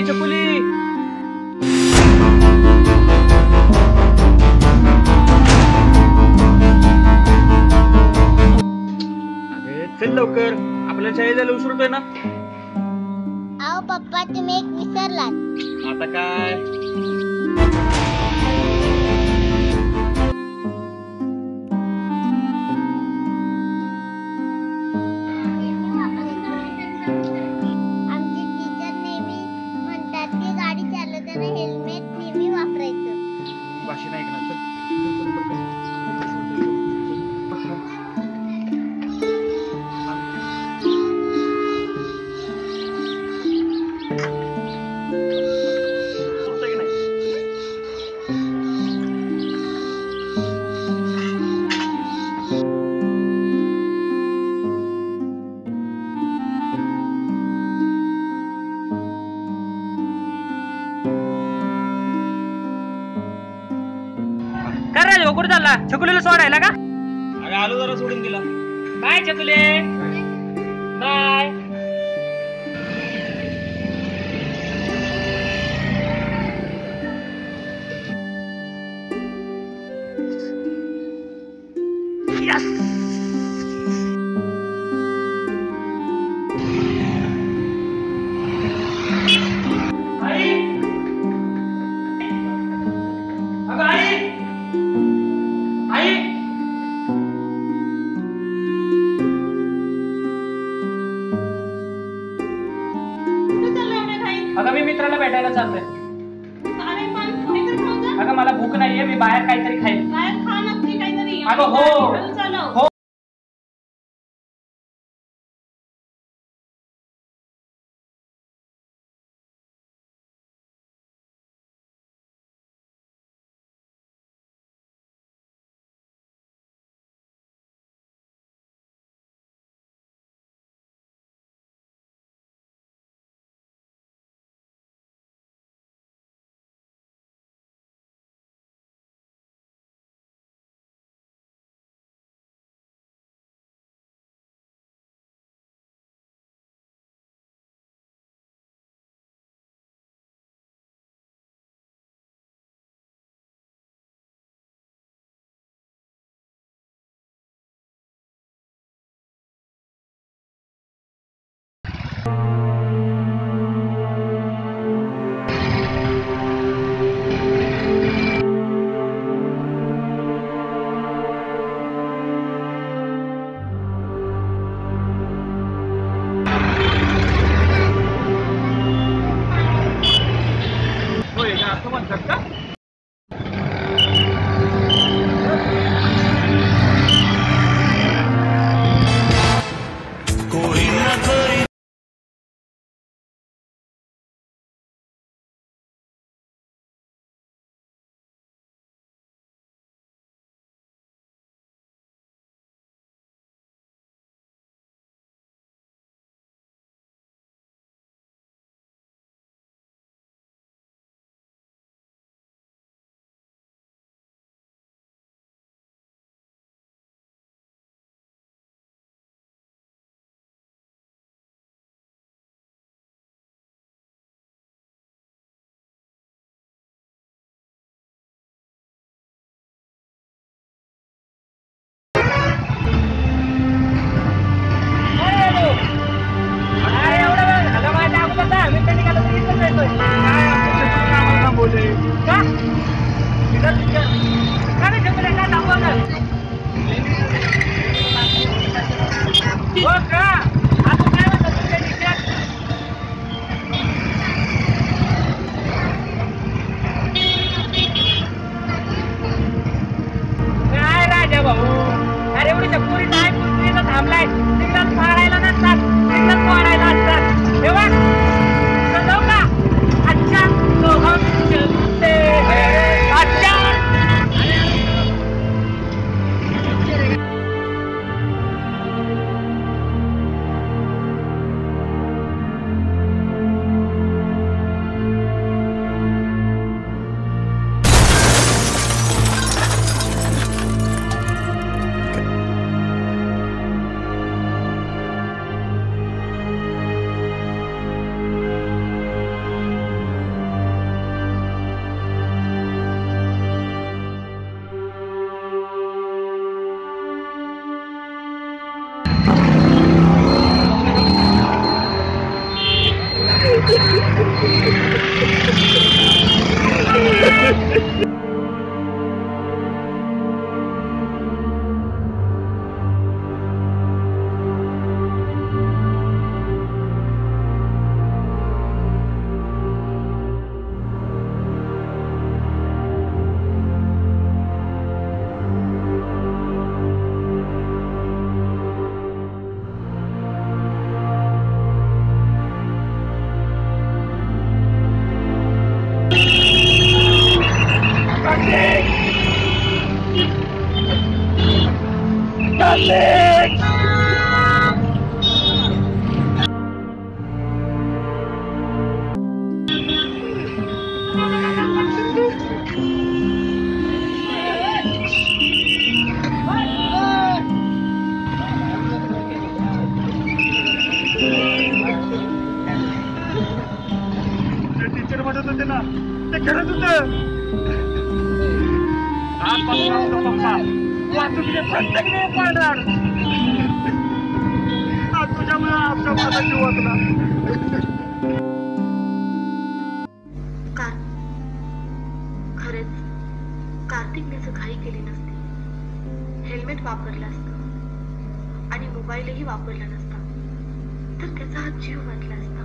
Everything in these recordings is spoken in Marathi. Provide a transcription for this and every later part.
चकुली. अरे चल लवकर, आपल्याला शाळेत जायला उशीर होतोय ना. आओ पप्पा, तुम्ही एक विसरलात. आता काय? आमचे टीचर नेहमी म्हणतात की गाडी चालवताना हेल्मेट नेहमी वापरायचं. भाषण ऐकणार. काय राजा कुठे चालला? छकुलीला सोडायला का? अरे आलो जरा सोडून दिला. बाय छकुले, बाय. अगं मी मित्राला भेटायला चाललोय. अगं मला भूक नाहीये, मी बाहेर काहीतरी खाईल. अगं हो. असं म्हणतात का? टीचर म्हणत होते ना ते खरंच होतं. आजपासून आमचा पप्पा वाहतुकीचे प्रत्येक नियम पाळणार. आज तुझ्यामुळे आमच्या माझा जीव वाचला. खरेच कार्तिकने जर घाई केली नसती, हेल्मेट वापरलं असतं आणि मोबाईलही वापरला नसता तर त्याचा हा जीव वाचला असता.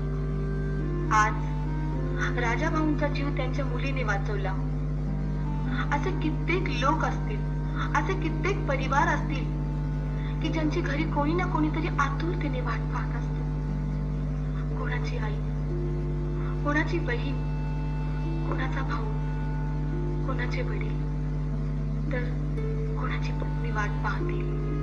आज राजा भाऊंचा जीव त्यांच्या मुलीने वाचवला. असे कित्येक लोक असतील, असे कित्येक परिवार असतील की ज्यांची घरी कोणी ना कोणीतरी आतुरतेने वाट पाहत असतो. कोणाची आई, कोणाची बहीण, कोणाचा भाऊ, कोणाचे वडील, तर कोणाची पत्नी वाट पाहतील.